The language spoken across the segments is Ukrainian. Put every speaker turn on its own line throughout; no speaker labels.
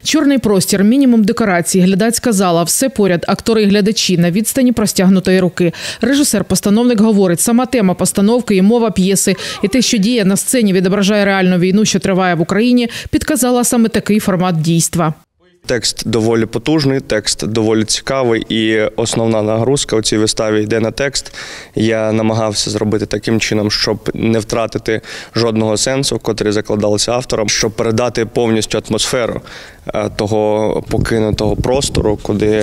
Чорний простір, мінімум декорацій, глядацька зала, все поряд, актори і глядачі на відстані простягнутої руки. Режисер-постановник говорить, сама тема постановки і мова п'єси, і те, що діє на сцені, відображає реальну війну, що триває в Україні, підказала саме такий формат дійства.
Текст доволі потужний, текст доволі цікавий і основна нагрузка у цій виставі йде на текст. Я намагався зробити таким чином, щоб не втратити жодного сенсу, котрий закладався автором, щоб передати повністю атмосферу того покинутого простору,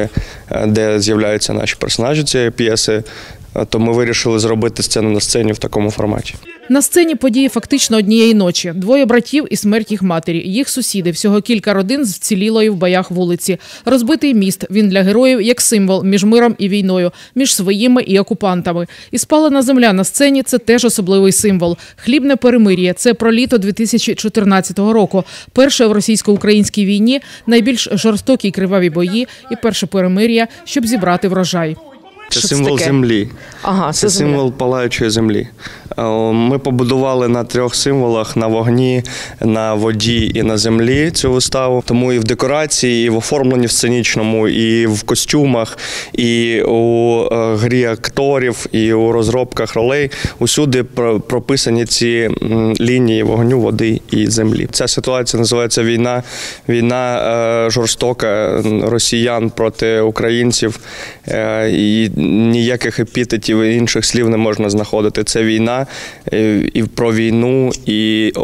де з'являються наші персонажі цієї п'єси. То ми вирішили зробити сцену на сцені в такому форматі.
На сцені події фактично однієї ночі. Двоє братів і смерть їх матері. Їх сусіди. Всього кілька родин з вцілілої в боях вулиці. Розбитий міст. Він для героїв як символ між миром і війною, між своїми і окупантами. І спалена земля на сцені – це теж особливий символ. Хлібне перемир'я – це про літо 2014 року. Перше в російсько-українській війні, найбільш жорстокі й криваві бої і перше перемир'я, щоб зібрати врожай.
Це символ землі.
Ага,
це символ палаючої землі. Ми побудували на 3 символах – на вогні, на воді і на землі цю виставу. Тому і в декорації, і в оформленні в сценічному, і в костюмах, і у грі акторів, і у розробках ролей. Усюди прописані ці лінії вогню, води і землі. Ця ситуація називається війна. Війна жорстока росіян проти українців. І ніяких епітетів і інших слів не можна знаходити. Це війна і про війну, і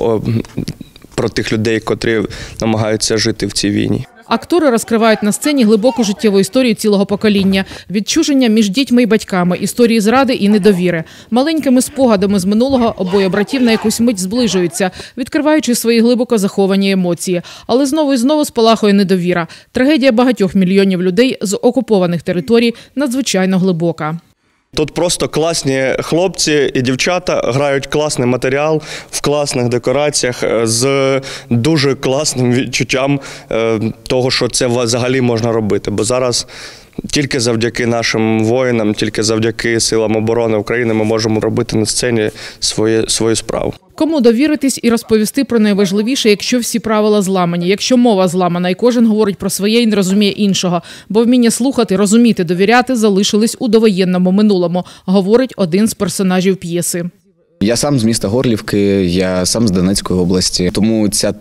про тих людей, котрі намагаються жити в цій війні.
Актори розкривають на сцені глибоку життєву історію цілого покоління. Відчуження між дітьми і батьками, історії зради і недовіри. Маленькими спогадами з минулого обоє братів на якусь мить зближуються, відкриваючи свої глибоко заховані емоції. Але знову і знову спалахує недовіра. Трагедія багатьох мільйонів людей з окупованих територій надзвичайно глибока.
Тут просто класні хлопці і дівчата грають класний матеріал в класних декораціях з дуже класним відчуттям того, що це взагалі можна робити. Бо зараз тільки завдяки нашим воїнам, тільки завдяки силам оборони України ми можемо робити на сцені свою справу.
Кому довіритись і розповісти про найважливіше, якщо всі правила зламані, якщо мова зламана і кожен говорить про своє і не розуміє іншого, бо вміння слухати, розуміти, довіряти залишились у довоєнному минулому, говорить один з персонажів п'єси.
Я сам з міста Горлівки, я сам з Донецької області, тому ця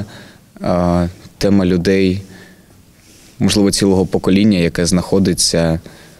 тема людей, можливо, цілого покоління, яке знаходиться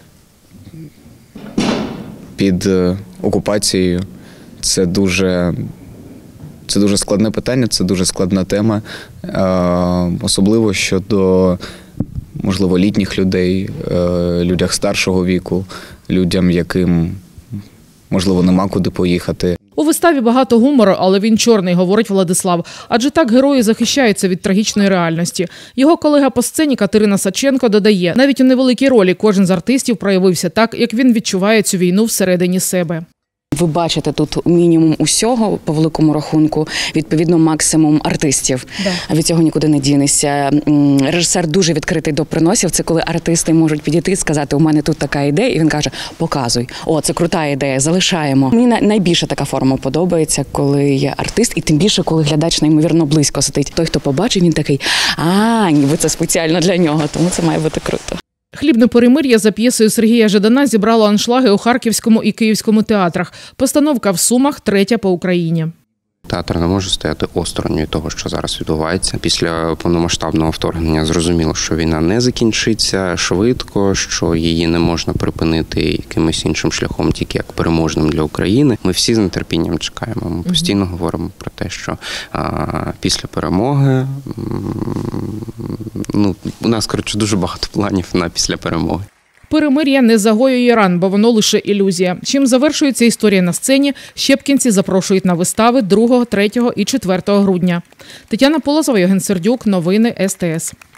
під окупацією, це дуже складне питання, це дуже складна тема, особливо щодо, можливо, літніх людей, людях старшого віку, людям, яким, можливо, нема куди поїхати.
У виставі багато гумору, але він чорний, говорить Владислав. Адже так герої захищаються від трагічної реальності. Його колега по сцені Катерина Саченко додає, навіть у невеликій ролі кожен з артистів проявився так, як він відчуває цю війну всередині себе.
Ви бачите тут мінімум усього, по великому рахунку, відповідно максимум артистів. Да. Від цього нікуди не дінешся. Режисер дуже відкритий до приносів. Це коли артисти можуть підійти і сказати, у мене тут така ідея, і він каже, показуй. О, це крута ідея, залишаємо. Мені найбільше така форма подобається, коли є артист, і тим більше, коли глядач неймовірно близько сидить. Той, хто побачив, він такий, ніби це спеціально для нього, тому це має бути круто.
Хлібне перемир'я за п'єсою Сергія Жадана зібрало аншлаги у Харківському і Київському театрах. Постановка в Сумах – 3-я по Україні.
Театр не може стояти осторонь від того, що зараз відбувається. Після повномасштабного вторгнення зрозуміло, що війна не закінчиться швидко, що її не можна припинити якимось іншим шляхом, тільки як переможним для України. Ми всі з нетерпінням чекаємо. Ми постійно говоримо про те, що після перемоги, у нас, дуже багато планів на після перемоги.
Перемир'я не загоює ран, бо воно лише ілюзія. Чим завершується історія на сцені, щепкінці запрошують на вистави 2, 3 і 4 грудня. Тетяна Полозова, Євген Сердюк, новини СТС.